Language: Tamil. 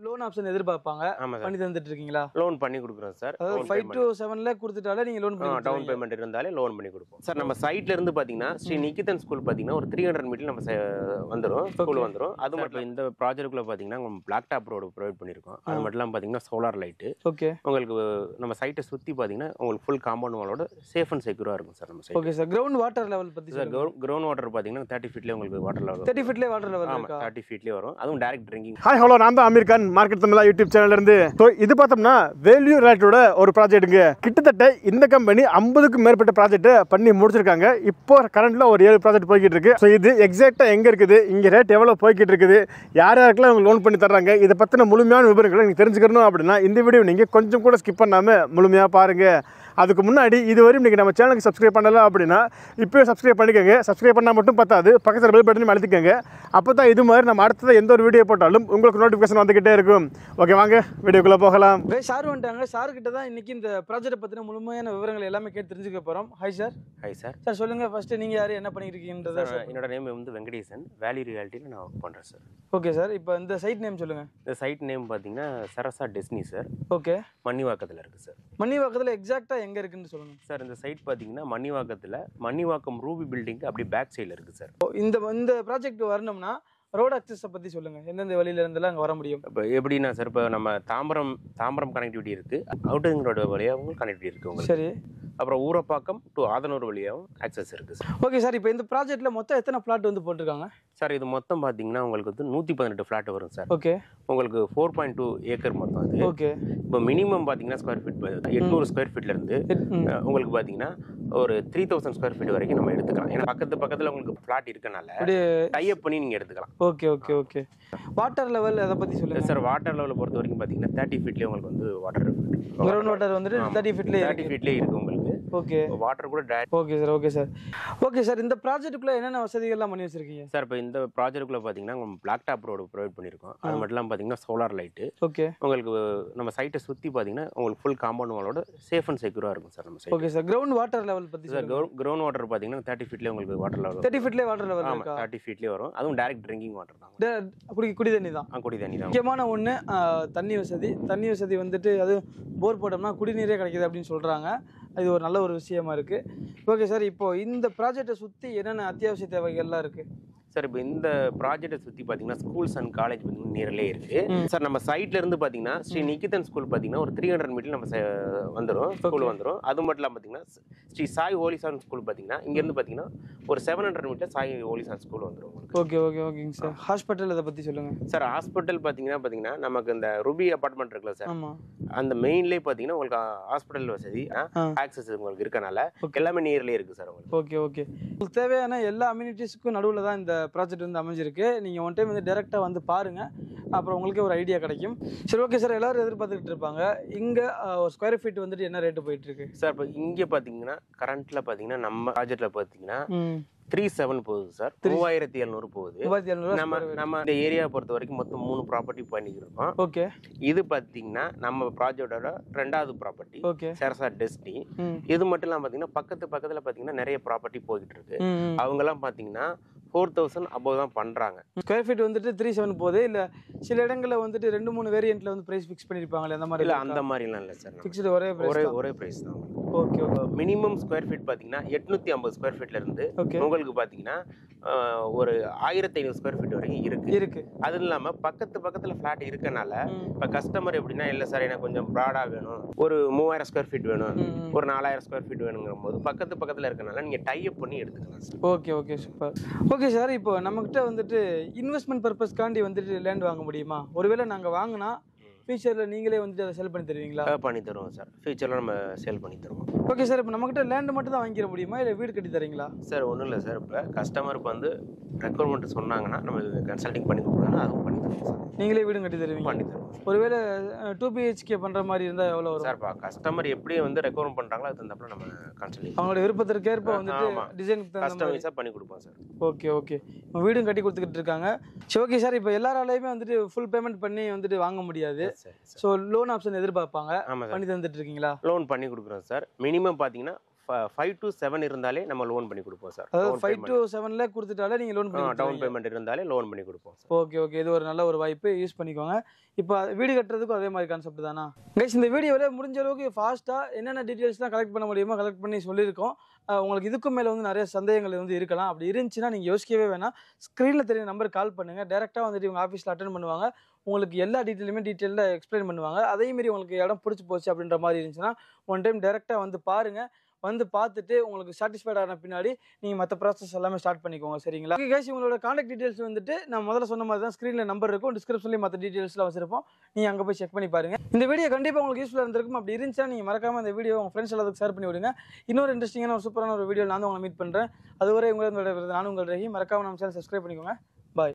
லோன் ஆப்ஷன் எதிர்பார்ப்பாங்க. ஆமா சார். பண்ணி தந்துட்டு இருக்கீங்களா? லோன் பண்ணி கொடுக்குறோம் சார். அதாவது 5 to 7 லேக் கொடுத்துட்டாலே நீங்க லோன் பண்ணி டவுன் பேமெண்ட் இருந்தாலே லோன் பண்ணி கொடுப்போம் சார். நம்ம சைட்ல இருந்து பாத்தீங்கன்னா ஸ்ரீ நிகிதன் ஸ்கூல் பாத்தீங்கன்னா ஒரு 300 மீட்டர் நம்ம வந்துரும், ஸ்கூல் வந்துரும். அது மட்டும் இந்த ப்ராஜெக்ட்குள்ள பாத்தீங்கன்னா பிளாக் டாப் ரோடு ப்ரொவைட் பண்ணிருக்கோம். அது மட்டும் இல்லாம பாத்தீங்கன்னா சோலார் லைட். ஓகே. உங்களுக்கு நம்ம சைட்டை சுத்தி பாத்தீங்கன்னா உங்களுக்கு ஃபுல் காம்பவுண்ட் வாலோட சேஃப் அண்ட் செக்யூரா இருக்கும் சார் நம்ம site. Okay sir. Ground water level பத்தி சார் கிரவுண்ட் வாட்டர் பாத்தீங்கன்னா 30 ஃபீட்லயே உங்களுக்கு வாட்டர் லெவல் 30 ஃபீட்லயே வாட்டர் லெவல் ஆமா 30 ஃபீட்லயே வரும். அதுவும் டைரக்ட் ட்ரிங்கிங். ஹாய் ஹலோ, நான் தான் அமீர் கான், மார்க்கெட் தமிழா யூடியூப் சேனல்ல இருந்து. ஸோ இது பார்த்தோம்னா வேல்யூ ரிலேட்டோட ஒரு ப்ராஜெக்ட்டுங்க. கிட்டத்தட்ட இந்த கம்பெனி 50க்கும் மேற்பட்ட ப்ராஜெக்ட் பண்ணி முடிச்சிருக்காங்க. இப்போ கரண்ட்ல ஒரு 7 ப்ராஜெக்ட் போய்கிட்டு இருக்கு. ஸோ இது எக்ஸாக்டா எங்க இருக்குது, இங்க ரேட் எவ்வளவு போய்கிட்டு இருக்குது, யார் யாருக்கெல்லாம் அவங்க லோன் பண்ணி தர்றாங்க, இதை பத்தின முழுமையான விவரங்களை நீங்க தெரிஞ்சுக்கணும் அப்படின்னா இந்த வீடியோ நீங்க கொஞ்சம் கூட ஸ்கிப் பண்ணாம முழுமையா பாருங்க. அதுக்கு முன்னாடி இதுவரையும் நீங்கள் நம்ம சேனலுக்கு சப்ஸ்கிரைப் பண்ணல அப்படின்னா இப்போயே சப்ஸ்கிரைப் பண்ணிக்கோங்க. சப்ஸ்கிரைப் பண்ணால் மட்டும் பத்தாது, பக்கத்தில் பெல் பட்டனையும் அழுத்திக்கோங்க. அப்போ தான் இது மாதிரி நம்ம அடுத்தது எந்த ஒரு வீடியோ போட்டாலும் உங்களுக்கு நோட்டிஃபிகேஷன் வந்துக்கிட்டே இருக்கும். ஓகே, வாங்க வீடியோக்குள்ளே போகலாம். சார் வந்துட்டாங்க. சார் கிட்ட தான் இன்னைக்கு இந்த ப்ராஜெக்ட் பற்றின முழுமையான விவரங்கள் எல்லாமே கேட்டு தெரிஞ்சுக்க போகிறோம். Hi sir. Hi sir. Sir சொல்லுங்கள், ஃபஸ்ட்டு நீங்கள் யார், என்ன பண்ணிட்டு இருக்கீங்கன்றத. என்னோட நேம் வெங்கடேசன். வேல்யூ ரியாலிட்டியில் நான் ஒர்க் பண்ணுறேன் சார். Okay sir. இப்போ இந்த சைட் நேம் சொல்லுங்கள். இந்த சைட் நேம் பார்த்தீங்கன்னா சரசா டெஸ்னி சார். ஓகே. மன்னிவாக்கத்தில் இருக்குது சார். மன்னிவாக்கத்தில் எக்ஸாக்டாக எங்கே இருக்குன்னு சொல்லுங்கள் சார். இந்த சைட் பார்த்தீங்கன்னா மன்னிவாக்கம் ரூபி பில்டிங் அப்படி பேக் சைடில் இருக்குது சார். இந்த ப்ராஜெக்ட் வரணும்னா ரோட் அக்சஸை பற்றி சொல்லுங்கள். எந்தெந்த வழியில இருந்தெல்லாம் அங்கே வர முடியும்? இப்போ எப்படின்னா சார், இப்போ நம்ம தாம்பரம் கனெக்டிவிட்டி இருக்குது, அவுட்டிங் ரோடு வழியாகவும் கனெக்டிவிட்டி இருக்குது உங்களுக்கு. சரி. அப்புறம் ஊரப்பாக்கம் டு ஆதனூர் வழியாகவும் ஆக்சஸ் இருக்குது சார். Okay sir. இப்போ இந்த ப்ராஜெக்ட்டில் மொத்தம் எத்தனை ஃப்ளாட் வந்து போட்டிருக்காங்க சார்? இது மொத்தம் பார்த்தீங்கன்னா உங்களுக்கு 118 ஃப்ளாட் வரும் சார். ஓகே. உங்களுக்கு 4.2 ஏக்கர் மொத்தம் அது. ஓகே. இப்போ மினிமம் பார்த்தீங்கன்னா ஸ்கொயர் ஃபீட் 800 ஸ்கொயர் ஃபீட்லேருந்து உங்களுக்கு பார்த்தீங்கன்னா ஒரு 3000 ஸ்கொயர் ஃபீட் வரைக்கும் நம்ம எடுத்துக்கலாம். ஏன்னா பக்கத்தில் உங்களுக்கு ஃப்ளாட் இருக்கனால டைப் பண்ணி நீங்கள் எடுத்துக்கலாம். Okay okay okay. Water level அதை பற்றி சொல்லுங்கள் சார். வாட்டர் லெவலை பொறுத்த வரைக்கும் பார்த்தீங்கன்னா 30 ஃபீட்லேயே உங்களுக்கு வந்து வாட்டர் கிரவுண்ட் வாட்டர் வந்துட்டு 30 ஃபீட்லேயே இருக்குது உங்களுக்கு. ஓகே. வாட்டர் கூட okay sir. Okay sir. Okay sir. இந்த ப்ராஜெக்ட்டுக்குள்ள என்னென்ன வசதிகள்லாம் பண்ணி வச்சிருக்கீங்க சார்? இப்போ இந்த ப்ராஜெக்ட்டுக்குள்ள பார்த்தீங்கன்னா பிளாக் டாப் ரோடு ப்ரொவைட் பண்ணியிருக்கோம். அது மட்டும் இல்லாமல் பார்த்தீங்கன்னா சோலார் லைட்டு. ஓகே. உங்களுக்கு நம்ம சைட்டை சுற்றி பார்த்தீங்கன்னா உங்களுக்கு ஃபுல் காம்பவுண்ட் வாலோட சேஃப் அண்ட் செக்யூராக இருக்கும் சார் நம்ம site. Okay sir. Ground water level பற்றி சார். கிரவுண்ட் வாட்டர் பார்த்தீங்கன்னா 30 ஃபீட்லேயே உங்களுக்கு வாட்டர் லெவல் 30 ஃபீட்லேயே வாட்டர் லெவல் ஆமாம் 30 ஃபீட்லேயே வரும். அதுவும் டைரக்ட் ட்ரிங்கிங் வாட்டர் தான். குடி தண்ணி தான். குடி தண்ணி தான். முக்கியமான ஒன்று தண்ணி வசதி வந்துட்டு அது போர் போட்டோம்னா குடிநீரே கிடைக்கிது அப்படின்னு சொல்கிறாங்க. இது ஒரு நல்ல ஒரு விஷயமா இருக்குது. Okay sir. இப்போது இந்த ப்ராஜெக்டை சுற்றி என்னென்ன அத்தியாவசிய தேவைகள்லாம் இருக்குது சார்? இப்போ இந்த ப்ராஜெக்டை சுற்றி பார்த்தீங்கன்னா ஸ்கூல்ஸ் அண்ட் காலேஜ் நியர்லே இருக்கு சார். நம்ம சைட்ல இருந்து பார்த்தீங்கன்னா ஸ்ரீ நிகிதன் ஸ்கூல் பார்த்தீங்கன்னா ஒரு 300 மீட்டர் நம்ம வந்துடும், ஸ்கூல் வந்துடும். அது மட்டும் இல்லாமல் பார்த்தீங்கன்னா ஸ்ரீ சாய் ஹோலிசான் ஸ்கூல் பார்த்தீங்கன்னா இங்கேருந்து பார்த்தீங்கன்னா ஒரு 700 மீட்டர் சாய் ஹோலிசான் ஸ்கூல் வந்துடும். ஓகே ஓகே ஓகேங்க சார். ஹாஸ்பிட்டல் அதை பற்றி சொல்லுங்கள் சார். ஹாஸ்பிட்டல் பார்த்தீங்கன்னா நமக்கு இந்த ரூபி அபார்ட்மெண்ட் இருக்குல்ல சார், ஆமாம், அந்த மெயின்லேயே பார்த்தீங்கன்னா உங்களுக்கு ஹாஸ்பிட்டல் வசதி ஆக்சஸ் உங்களுக்கு இருக்கனால எல்லாமே நியர்லேயே இருக்குது சார் உங்களுக்கு. Okay okay. உங்களுக்கு தேவையான எல்லா அம்யூனிட்டிஸ்க்கும் நடுவில் தான் இந்த ப்ராஜெக்ட் வந்து அமைஞ்சிருக்கு. நீங்கள் ஒன் டைம் வந்து டேரெக்டாக வந்து பாருங்கள், அப்புறம் உங்களுக்கே ஒரு ஐடியா கிடைக்கும். சரி. Okay sir. எல்லோரும் எதிர்பார்த்துக்கிட்டு இருப்பாங்க இங்கே ஒரு ஸ்கொயர் ஃபீட் வந்துட்டு என்ன ரேட்டு போயிட்டுருக்கு சார்? இப்போ இங்கே பார்த்தீங்கன்னா கரண்ட்டில் பார்த்தீங்கன்னா நம்ம ப்ராஜெக்டில் பார்த்தீங்கன்னா 37 போகுது சார். 3700 போகுது. நம்ம இந்த ஏரியா பொறுத்த வரைக்கும் மொத்தம் 3 ப்ராப்பர்ட்டி பண்ணிக்கிறோம். ஓகே. இது பார்த்தீங்கன்னா நம்ம ப்ராஜெக்டோட 2வது ப்ராப்பர்ட்டி. ஓகே. சரசா டெஸ்னி. இது மட்டும் இல்லாமல் பார்த்தீங்கன்னா பக்கத்தில் பார்த்தீங்கன்னா நிறைய ப்ராப்பர்ட்டி போய்கிட்டு இருக்கு. அவங்கெல்லாம் பார்த்தீங்கன்னா 4000 அபோவ் தான் பண்றாங்க. ஸ்கொயர் ஃபீட் வந்துட்டு 37 போகுது. இல்ல சில இடங்கள்ல வந்துட்டு 2-3 வேரியன்ட்ல வந்து பிரைஸ் ஃபிக்ஸ் பண்ணிருப்பாங்களே, அந்த மாதிரி இல்ல அந்த மாதிரிலாம் இல்ல சார். ஃபிக்ஸ்டு ஒரே பிரைஸ் தான். Okay okay. Minimum square feet பாத்தீங்கன்னா 850 ஸ்கொயர் ஃபீட்ல இருந்து உங்களுக்கு பாத்தீங்கன்னா ஒரு 1500 ஸ்கொயர் ஃபீட் வரைக்கும் இருக்கு. அது இல்லாம பக்கத்துல ஃபிளாட் இருக்கனால இப்ப கஸ்டமர் எப்படின்னா இல்ல சார் எனக்கு கொஞ்சம் ப்ராடா வேணும், ஒரு 3000 ஸ்கொயர் ஃபீட் வேணும், ஒரு 4000 ஸ்கொயர் ஃபீட் வேணுங்கிற போது பக்கத்துல இருக்கனால நீங்க டை அப் பண்ணி எடுத்துக்கலாம் sir. Okay okay super. Okay sir. இப்போ நம்மகிட்ட வந்துட்டு இன்வெஸ்ட்மெண்ட் பர்பஸ்க்காண்டி வந்துட்டு லேண்ட் வாங்க முடியுமா? ஒருவேளை நாங்க வாங்கினா ஃபியூச்சரில் நீங்களே வந்துட்டு அதை செல் பண்ணி தருவீங்களா? பண்ணி தருவோம் சார். ஃபியூச்சரில் நம்ம சேல் பண்ணி தருவோம். Okay sir. இப்போ நம்மகிட்ட லேண்டு மட்டும் தான் வாங்கிட முடியுமா, இல்லை வீடு கட்டி தரீங்களா? சார் ஒன்றும் இல்லை சார். இப்போ கஸ்டமருக்கு வந்து ரெக்குவயர்மெண்ட் சொன்னாங்கன்னா நம்ம கன்சல்டிங் பண்ணி கொடுக்கணும், அதுவும் பண்ணி தருவோம் சார். நீங்களே வீடும் கட்டி தருவீங்க? பண்ணி தருவோம். ஒருவேளை 2 BHK பண்ணுற மாதிரி இருந்தால் எவ்வளோ வரும் சார்? கஸ்டமர் எப்படி வந்து ரெக்குவயர்மெண்ட் பண்ணுறாங்களோ அது தந்தப்பல நம்ம கன்சல்டிங் அவங்களோட விருப்பத்திற்கேற்ப வந்துட்டு டிசைன் கஸ்டமைஸாக பண்ணி கொடுப்போம் சார். Okay okay. வீடும் கட்டி கொடுத்துக்கிட்டு இருக்காங்க. சரி. Okay sir. இப்போ எல்லாராலையுமே வந்துட்டு ஃபுல் பேமெண்ட் பண்ணி வந்துட்டு வாங்க முடியாது. ஸோ லோன் ஆப்ஷன் எதிர்பார்ப்பாங்க. பண்ணி தந்துட்டு இருக்கீங்களா? லோன் பண்ணி கொடுக்குறோம் சார். மினிமம் பார்த்தீங்கன்னா 5 to 7 இருந்தாலே நம்ம லோன் பண்ணி கொடுப்போம் சார். அதாவது 5 to 7ல கொடுத்துட்டாலே நீங்கள் லோன் பண்ணி டவுன் பேமெண்ட் இருந்தாலே லோன் பண்ணி கொடுப்போம் சார். ஓகே ஓகே, இது ஒரு நல்ல ஒரு வாய்ப்பு, யூஸ் பண்ணிக்கோங்க. இப்போ வீடு கட்டுறதுக்கும் அதே மாதிரி கான்செப்ட் தானா கைஸ்? இந்த வீடியோவில் முடிஞ்ச அளவுக்கு ஃபாஸ்ட்டாக என்னென்ன டீட்டெயில்ஸ்லாம் கலெக்ட் பண்ண முடியுமோ கலெக்ட் பண்ணி சொல்லியிருக்கோம். உங்களுக்கு இதுக்கும் மேலே வந்து நிறைய சந்தேகங்கள் வந்து இருக்கலாம். அப்படி இருந்துச்சுன்னா நீங்கள் யோசிக்கவே வேணாம், ஸ்க்ரீனில் தெரிய நம்பர் கால் பண்ணுங்கள். டேரெக்டாக வந்துட்டு இவங்க ஆஃபீஸில் அட்டன் பண்ணுவாங்க. உங்களுக்கு எல்லா டீட்டெயிலாக எக்ஸ்பிளைன் பண்ணுவாங்க. அதேமாரி உங்களுக்கு இடம் பிடிச்சி போச்சு அப்படின்ற மாதிரி இருந்துச்சுன்னா ஒன் டைம் டேரெக்டாக வந்து பாருங்கள். வந்து பார்த்துட்டு உங்களுக்கு சாட்டிஸ்ஃபைட் ஆன பின்னாடி நீங்கள் மற்ற ப்ராசஸ் எல்லாமே ஸ்டார்ட் பண்ணிக்கோங்க. சரிங்களா? ஓகே கைஸ், உங்களோட கான்டாக்ட் டீட்டெயில்ஸ் வந்துட்டு நான் முதல்ல சொன்ன மாதிரி தான் ஸ்க்ரீனில் நம்பர் இருக்கும், டிஸ்கிரிப்ஷன்லேயும் மற்ற டீட்டெயில்ஸ்லாம் வச்சிருப்போம். நீங்கள் அங்கே போய் செக் பண்ணி பாருங்கள். இந்த வீடியோ கண்டிப்பாக உங்களுக்கு யூஸ்ஃபுல்லாக இருந்திருக்கும். அப்படி இருந்துச்சா நீங்கள் மறக்காமல் இந்த வீடியோ உங்கள் ஃப்ரெண்ட்ஸ் எல்லாத்துக்கும் ஷேர் பண்ணி விடுங்க. இன்னொரு இன்ட்ரெஸ்டிங்கான ஒரு சூப்பரான ஒரு வீடியோ நான் உங்களை மீட் பண்ணுறேன். அதுவரை உங்களை நானும் உங்கள் ரஹீம். மறக்காமல் நம்ம சேனல் சப்ஸ்கிரைப் பண்ணிக்கோங்க.